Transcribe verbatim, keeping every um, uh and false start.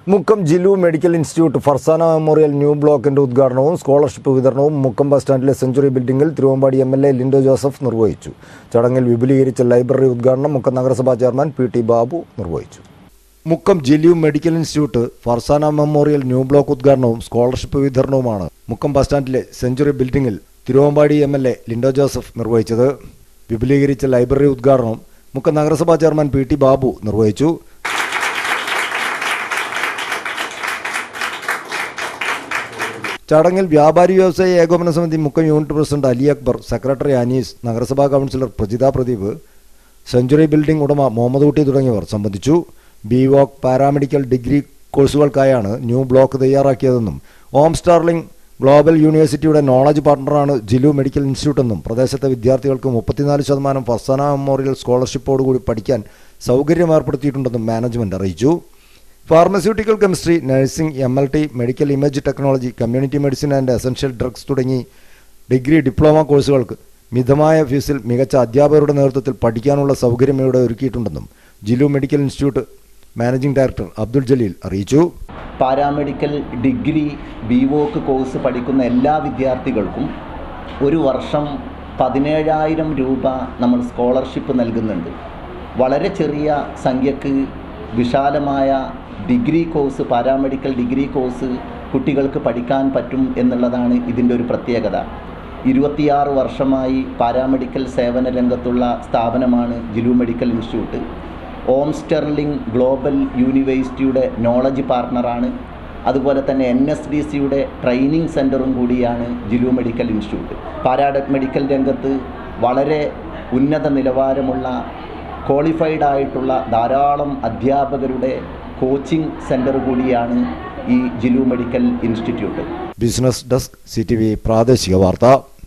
MUKKAM Jillu medical institute Farzana memorial new ബ്ലോക്കിന്റെ ഉദ്ഘാടനവും scholarship വിതരണവും മുക്കം ബസ് സ്റ്റാൻഡിലെ സെഞ്ചുറി ബിൽഡിംഗിൽ Thiruvambady M L A Lindo Joseph നിർവഹിച്ചു. ചടങ്ങിൽ വിപുലീകരിച്ച ലൈബ്രറി ഉദ്ഘാടനം മുക്കം നഗരസഭാ ചെയർമാൻ പി ടി ബാബു നിർവഹിച്ചു. Mukkam Jillu medical institute Farzana memorial new block ഉദ്ഘാടനവും സ്കോളർഷിപ്പ് വിതരണവുമാണ് മുക്കം ബസ് സ്റ്റാൻഡിലെ സെഞ്ചുറി ബിൽഡിംഗിൽ Thiruvambady M L A Lindo Joseph നിർവഹിച്ചത്. വിപുലീകരിച്ച ലൈബ്രറി ഉദ്ഘാടനം മുക്കം നഗരസഭാ ചെയർമാൻ പി ടി ബാബു നിർവഹിച്ചു. ചടങ്ങിൽ വ്യാപാരി വ്യവസായ ഏകോപന സമിതി Mukkam unit president Ali Akbar, secretary Anees, നഗരസഭാ councillor Prajitha Pradeep, century building ഉടമ മുഹമ്മദ് ഊട്ടി തുടങ്ങിയവർ സംബന്ധിച്ചു. ബി വോക്ക് പാരാമെഡിക്കൽ ഡിഗ്രി കോഴ്സുകൾക്കായാണ് ന്യൂ ബ്ലോക്ക് തയ്യാറാക്കിയതെന്നും ഓം സ്റ്റാർലിംഗ് ഗ്ലോബൽ യൂണിവേഴ്സിറ്റിയുടെ നോളജ് പാർട്ണറാണ് ജില്ലു മെഡിക്കൽ ഇൻസ്റ്റിറ്റ്യൂട്ട് എന്നും പ്രദേശത്തെ വിദ്യാർത്ഥികൾക്ക് മുപ്പത്തിനാല് ശതമാനം ഫർസാന മെമ്മോറിയൽ സ്കോളർഷിപ്പോടുകൂടി പഠിക്കാൻ സൗകര്യം ഏർപ്പെടുത്തിയിട്ടുണ്ടെന്നും മാനേജ്മെന്റ് അറിയിച്ചു. Pharmaceutical chemistry, nursing, M L T, medical image technology, community medicine and essential drugs തുടങ്ങി ഡിഗ്രി ഡിപ്ലോമ കോഴ്സുകൾക്ക് മിതമായ ഫീസിൽ മികച്ച അധ്യാപകരുടെ നേതൃത്വത്തിൽ പഠിക്കാനുള്ള സൗകര്യം ഇവിടെ ഒരുക്കിയിട്ടുണ്ടെന്നും Jillu medical institute managing director Abdul Jaleel അറിയിച്ചു. Paramedical degree B voc course പഠിക്കുന്ന എല്ലാ വിദ്യാർത്ഥികൾക്കും ഒരു വർഷം പതിനേഴായിരം രൂപ നമ്മൾ സ്കോളർഷിപ്പ് നൽകുന്നുണ്ട്. വളരെ ചെറിയ സംഖ്യക്ക് വിശാലമായ degree course, paramedical degree course കുട്ടികൾക്ക് പഠിക്കാൻ പറ്റും എന്നുള്ളതാണ് ഇതിൻ്റെ ഒരു പ്രത്യേകത. ഇരുപത്തിയാറ് വർഷമായി പാരാമെഡിക്കൽ സേവന രംഗത്തുള്ള സ്ഥാപനമാണ് Jillu medical institute. Om Sterling Global യൂണിവേഴ്സിറ്റിയുടെ നോളജ് പാർട്ണറാണ്. അതുപോലെ തന്നെ എൻ എസ് ഡി സിയുടെ ട്രെയിനിങ് സെൻറ്ററും കൂടിയാണ് ജില്ലു മെഡിക്കൽ ഇൻസ്റ്റിറ്റ്യൂട്ട്. പാരാമെഡിക്കൽ രംഗത്ത് വളരെ ഉന്നത നിലവാരമുള്ള ക്വാളിഫൈഡ് ആയിട്ടുള്ള ധാരാളം അധ്യാപകരുടെ കോച്ചിങ് സെൻറ്റർ കൂടിയാണ് ഈ Jillu medical institute. Business desk, C T V പ്രാദേശിക വാർത്ത.